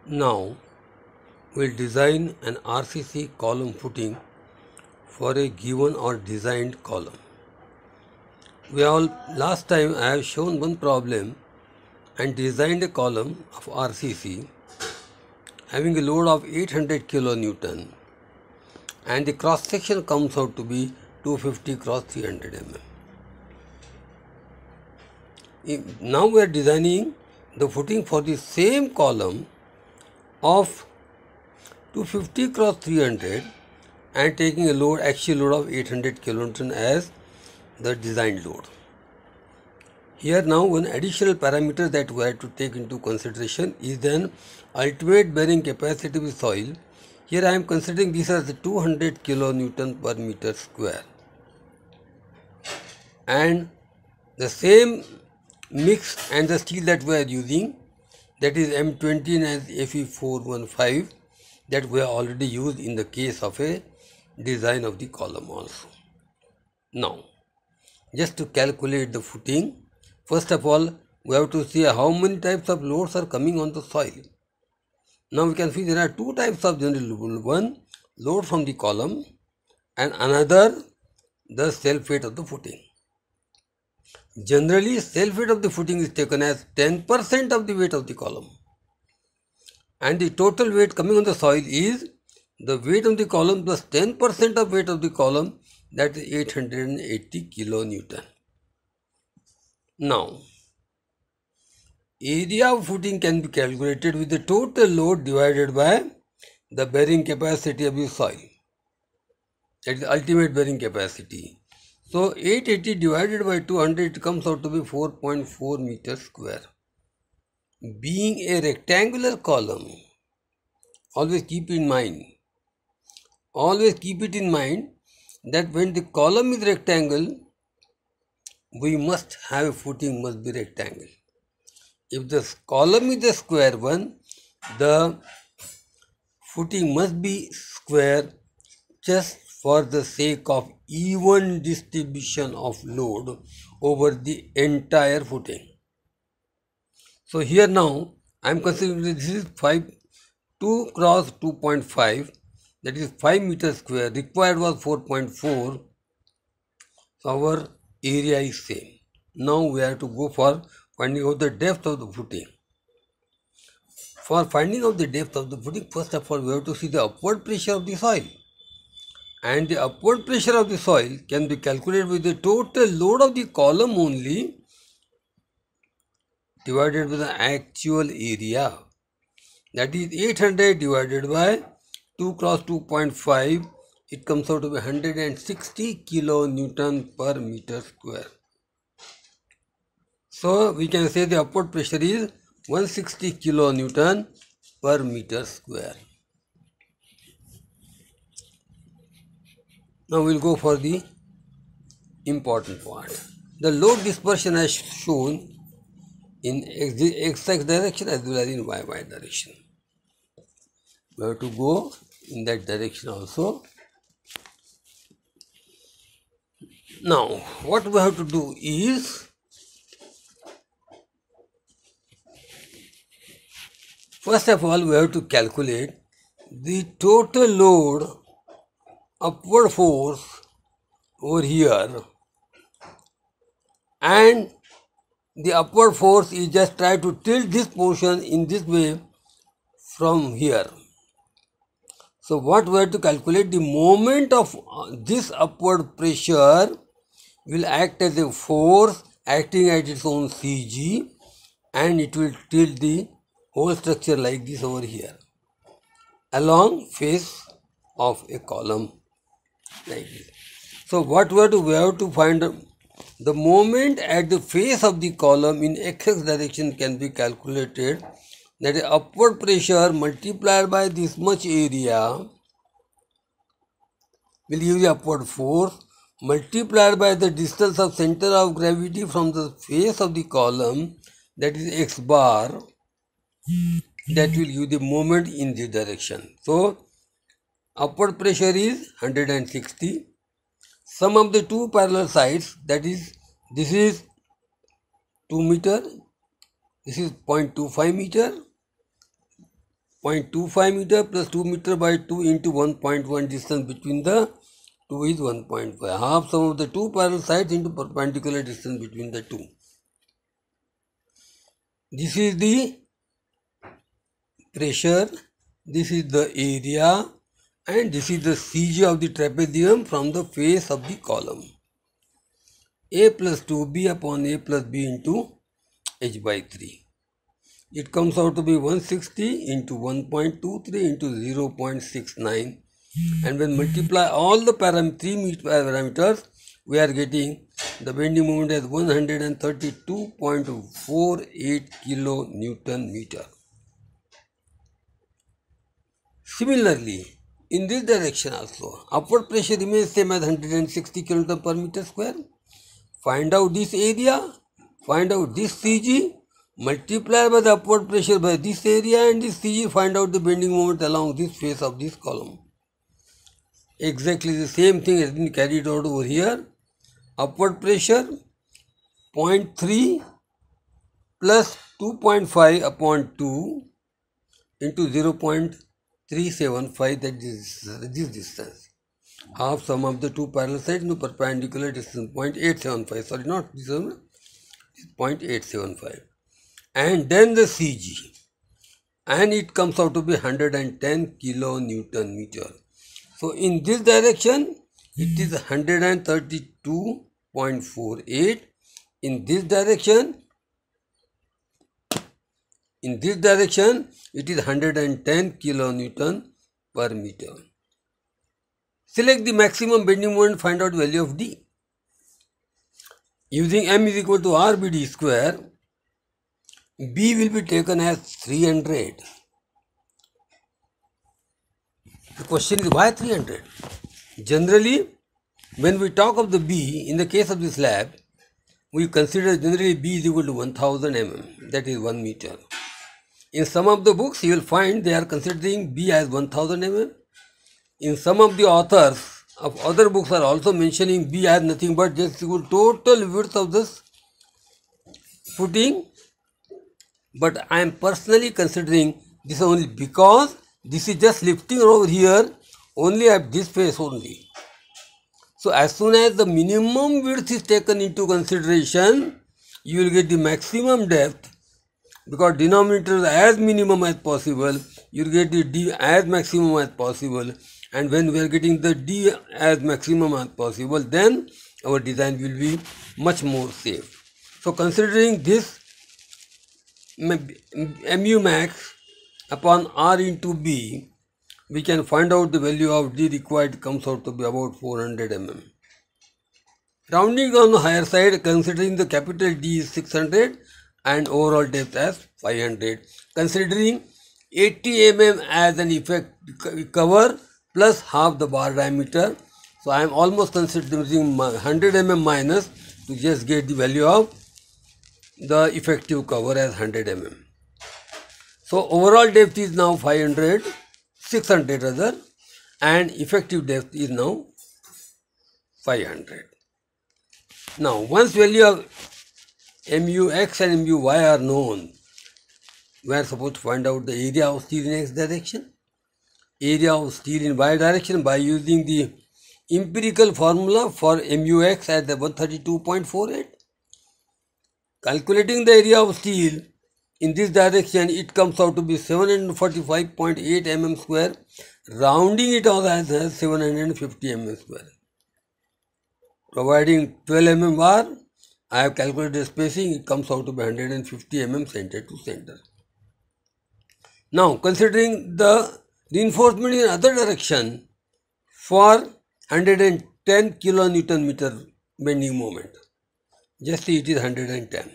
Now we'll design an RCC column footing for a given or designed column. Last time I have shown one problem and designed a column of RCC having a load of 800 kilonewton and the cross section comes out to be 250 cross 300 mm. Now we are designing the footing for the same column of 250 cross 300 and taking a actual load of 800 kilonewton as the designed load. Here now one additional parameter that we have to take into consideration is then ultimate bearing capacity of the soil. Here I am considering this as 200 kilonewton per meter square, and the same mix and the steel that we are using, that is M20 as Fe415, that we have already used in the case of a design of the column also. Now just to calculate the footing, first of all we have to see how many types of loads are coming on the soil. Now we can see there are two types of general load, one load from the column and another the self weight of the footing. Generally self weight of the footing is taken as 10% of the weight of the column, and the total weight coming on the soil is the weight of the column plus 10% of weight of the column, that is 880 kilonewton. Now area of footing can be calculated with the total load divided by the bearing capacity of the soil, that is ultimate bearing capacity. So 880 divided by 200, it comes out to be 4.4 meters square. Being a rectangular column, always keep it in mind that when the column is rectangle, we must have a footing must be rectangle. If the column is a square one, the footing must be square, just for the sake of even distribution of load over the entire footing. So here now I am considering this is 2 cross 2.5, that is 5 meters square, required was 4.4, so our area is same. Now we have to go for finding out the depth of the footing. For finding out the depth of the footing, first of all we have to see the upward pressure of the soil, and the upward pressure of the soil can be calculated with the total load of the column only divided by the actual area, that is 800 divided by 2 cross 2.5, it comes out to be 160 kilonewton per meter square. So we can say the upward pressure is 160 kilonewton per meter square. Now we will go for the important part. The load dispersion as shown in x direction as well as in y direction. We have to go in that direction also. Now what we have to do is, first of all we have to calculate the total load upward force over here, and the upward force is just try to tilt this portion in this way from here. So what we have to calculate, the moment of this upward pressure will act as a force acting at its own CG, and it will tilt the whole structure like this over here along face of a column like this. So what we have to find the moment at the face of the column in x direction can be calculated, that is upward pressure multiplied by this much area will give the upward force multiplied by the distance of center of gravity from the face of the column, that is x bar, that will give the moment in this direction. So upward pressure is 160. Sum of the two parallel sides, that is this is 2 meter, this is 0.25 meter, 0.25 meter plus 2 meter by 2 into 1.1 distance between the two is 1.5. Half sum of the two parallel sides into perpendicular distance between the two. This is the pressure, this is the area, and this is the CG of the trapezium from the face of the column. A plus 2b upon A plus b into h by 3. It comes out to be 160 into 1.23 into 0.69, and when multiply all the three parameters, we are getting the bending moment as 132.48 kilo Newton meter. Similarly, in this direction also, upward pressure remains same as 160 kN per meter square. Find out this area, find out this CG, multiply by the upward pressure by this area and this CG, find out the bending moment along this face of this column. Exactly the same thing has been carried out over here. Upward pressure 0.3 plus 2.5 upon 2 into 0.375, that is this distance. Half sum of the two parallel sides into perpendicular distance 0.875, sorry, not this one, 0.875. And then the CG, and it comes out to be 110 kilo Newton meter. So in this direction it is 132.48. In this direction it is 110 kilonewton per meter. Select the maximum bending moment, find out value of D. Using M is equal to RBD square, B will be taken as 300. The question is why 300? Generally, when we talk of the B, in the case of the slab, we consider generally B is equal to 1000 mm, that is 1 meter. In some of the books, you will find they are considering B as 1000 mm. In some of the authors of other books are also mentioning B as nothing but just equal total width of this footing. But I am personally considering this only because this is just lifting over here only at this face only. So as soon as the minimum width is taken into consideration, you will get the maximum depth, because denominator is as minimum as possible, you will get the D as maximum as possible, and when we are getting the D as maximum as possible, then our design will be much more safe. So considering this mu max upon R into B, we can find out the value of D required comes out to be about 400 mm. Rounding on the higher side, considering the capital D is 600 and overall depth as 500. Considering 80 mm as an effect cover plus half the bar diameter. So I am almost considering 100 mm minus to just get the value of the effective cover as 100 mm. So overall depth is now 600 rather, and effective depth is now 500. Now once value of MUX and MUY are known, we are supposed to find out the area of steel in X direction, area of steel in Y direction by using the empirical formula for MUX at the 132.48. Calculating the area of steel in this direction, it comes out to be 745.8 mm square, rounding it out as 750 mm square. Providing 12 mm bar, I have calculated the spacing, it comes out to be 150 mm center to center. Now considering the reinforcement in other direction for 110 kilonewton meter bending moment, just see it is 110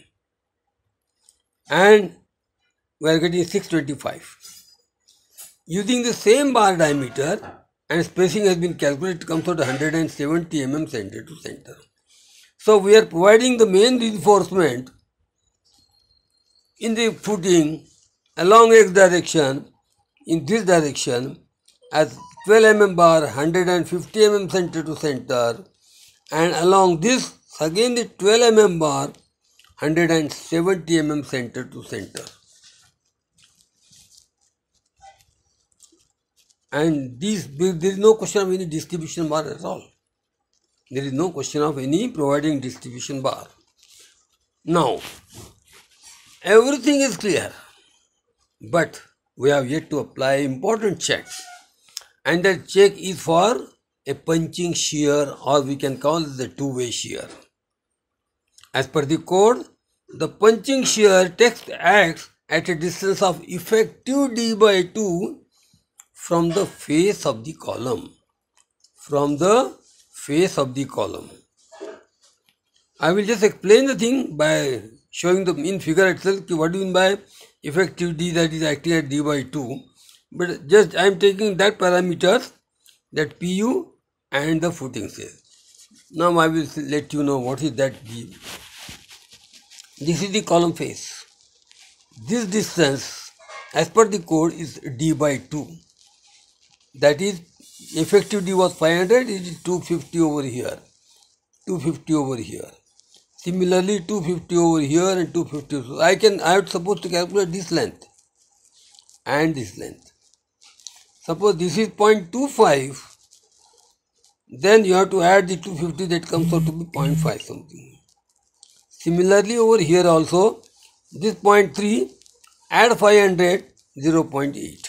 and we are getting 625. Using the same bar diameter and spacing has been calculated, comes out 170 mm center to center. So we are providing the main reinforcement in the footing along X direction, in this direction as 12 mm bar, 150 mm center to center, and along this again the 12 mm bar, 170 mm center to center. And there is no question of any distribution bar at all. There is no question of any providing distribution bar. Now, everything is clear, but we have yet to apply important checks. And that check is for a punching shear, or we can call it the two-way shear. As per the code, the punching shear acts at a distance of effective d by 2 from the face of the column. From the face of the column. I will just explain the thing by showing the in figure itself. What do you mean by effective d, that is acting at d by 2? But just I am taking that parameters, that pu and the footing says. Now I will let you know what is that d. This is the column face. This distance as per the code is d by 2. That is, effective d was 500, it is 250 over here. 250 over here. Similarly, 250 over here and 250. So I am supposed to calculate this length and this length. Suppose this is 0.25, then you have to add the 250, that comes out to be 0.5 something. Similarly, over here also, this 0.3, add 500, 0.8.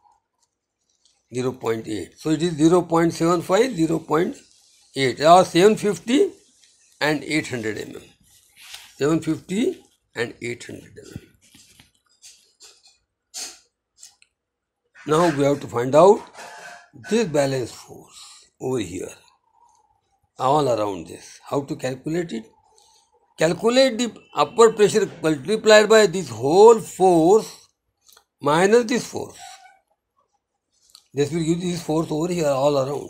0.8. So it is 0.75, 0.8, or 750 and 800 mm. 750 and 800 mm. Now we have to find out this balance force over here, all around this. How to calculate it? Calculate the upward pressure multiplied by this whole force minus this force. This will give this force over here all around.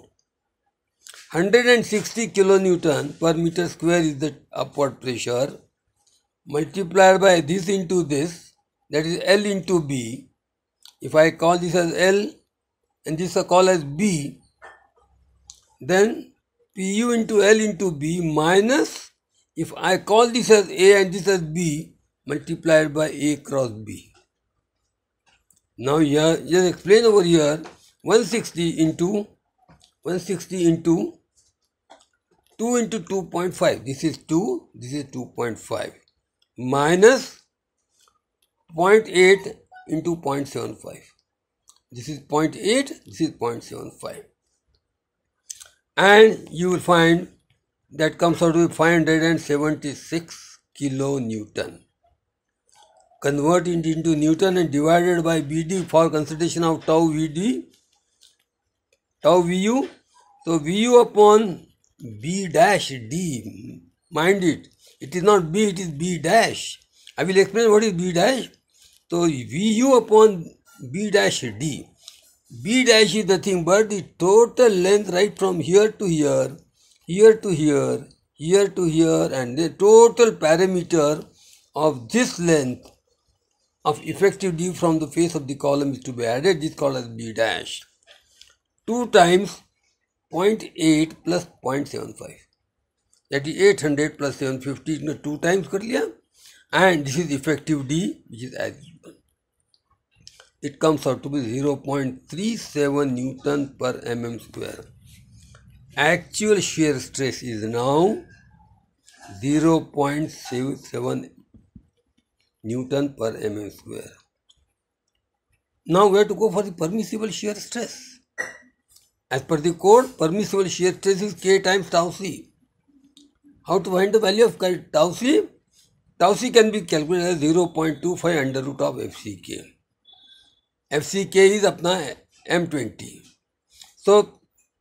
160 kilonewton per meter square is the upward pressure, multiplied by this into this, that is L into B. If I call this as L and this I call as B, then Pu into L into B minus, if I call this as A and this as B, multiplied by A cross B. Now here, just explain over here, 160 into 2 into 2.5, this is 2, this is 2.5, minus 0.8 into 0.75, this is 0.8, this is 0.75, and you will find that comes out to be 576 kilonewton. Convert it into Newton and divided by BD for consideration of tau VD, tau VU. So VU upon B dash D, mind it, it is not B, it is B dash. I will explain what is B dash. So VU upon B dash D. B dash is nothing but the total length right from here to here, here to here, here to here, and the total parameter of this length of effective D from the face of the column is to be added. This is called as B dash. 2 times 0.8 plus 0.75. That is 800 plus 750. 2 times kar liya. And this is effective D, which is as given. It comes out to be 0.37 Newton per mm square. Actual shear stress is now 0.77 Newton per mm square. Now we have to go for the permissible shear stress. As per the code, permissible shear stress is K times tau C. How to find the value of tau C? Tau C can be calculated as 0.25 under root of FCK. FCK is apna M20. So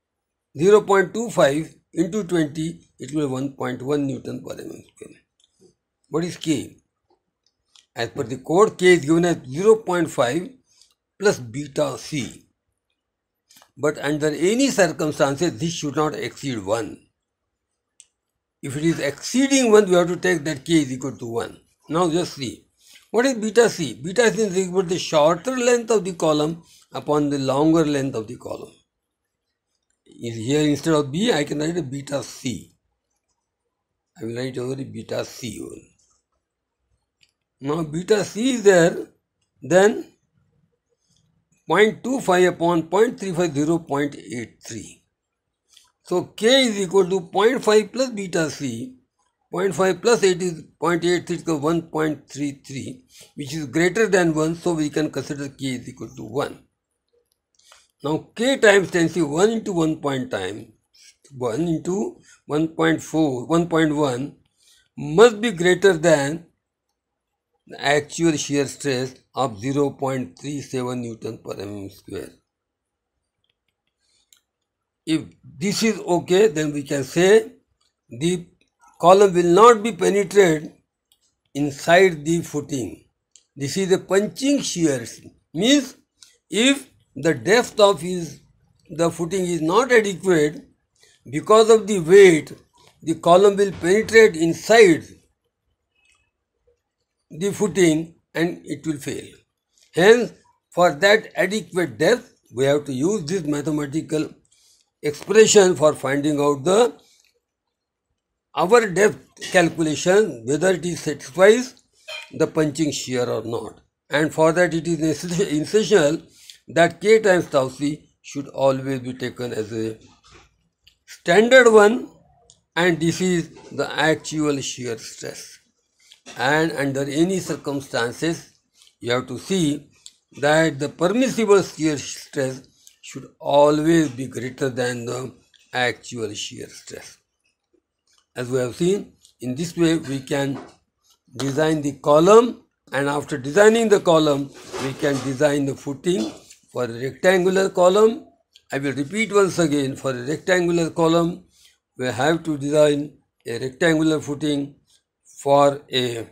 0.25 into 20, it will be 1.1 Newton per mm square. What is K? As per the code, K is given as 0.5 plus beta C. But under any circumstances, this should not exceed 1. If it is exceeding 1, we have to take that K is equal to 1. Now just see. What is beta C? Beta C is equal to the shorter length of the column upon the longer length of the column. Here instead of B, I can write a beta C. I will write over beta C. Now beta C is there, then 0.25 upon 0.35, 0.83. So K is equal to 0.5 plus beta C. 0.5 plus 8 is 0.83 is 1.33, which is greater than 1, so we can consider K is equal to 1. Now K times 10, see 1 into 1 point time, 1 into 1.4, 1.1 must be greater than the actual shear stress of 0.37 Newton per mm square. If this is okay, then we can say the column will not be penetrated inside the footing. This is a punching shear. Means if the depth of the footing is not adequate, because of the weight, the column will penetrate inside the footing and it will fail. Hence, for that adequate depth, we have to use this mathematical expression for finding out our depth calculation, whether it satisfies the punching shear or not. And for that, it is essential that K times tau C should always be taken as a standard one, and this is the actual shear stress. And under any circumstances, you have to see that the permissible shear stress should always be greater than the actual shear stress. As we have seen, in this way we can design the column, and after designing the column, we can design the footing for a rectangular column. I will repeat once again, for a rectangular column, we have to design a rectangular footing. For a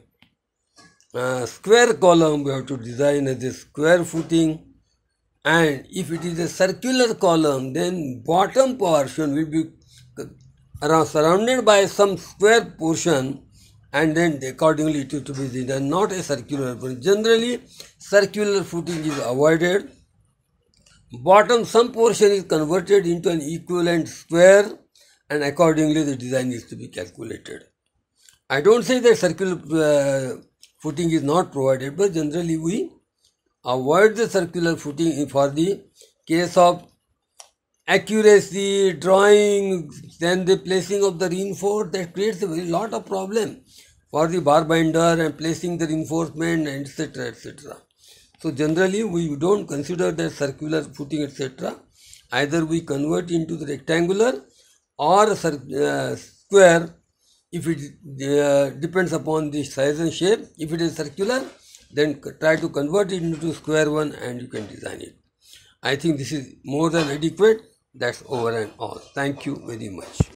square column, we have to design as a square footing. And if it is a circular column, then bottom portion will be surrounded by some square portion, and then accordingly it is to be designed, not a circular footing. Generally, circular footing is avoided. Bottom, some portion is converted into an equivalent square, and accordingly the design is to be calculated. I don't say that circular footing is not provided, but generally we avoid the circular footing for the case of accuracy, drawing, then the placing of the reinforce. That creates a very lot of problem for the bar binder and placing the reinforcement, etc., etc. So generally we don't consider that circular footing, etc. Either we convert into the rectangular or square. If it depends upon the size and shape. If it is circular, then try to convert it into square one and you can design it. I think this is more than adequate. That's over and all. Thank you very much.